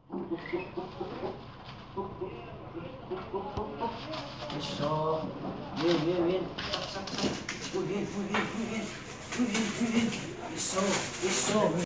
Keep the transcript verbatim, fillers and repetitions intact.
Eso. Bien, bien, bien. Muy bien, muy bien, muy bien. Muy bien, muy bien. Eso, eso.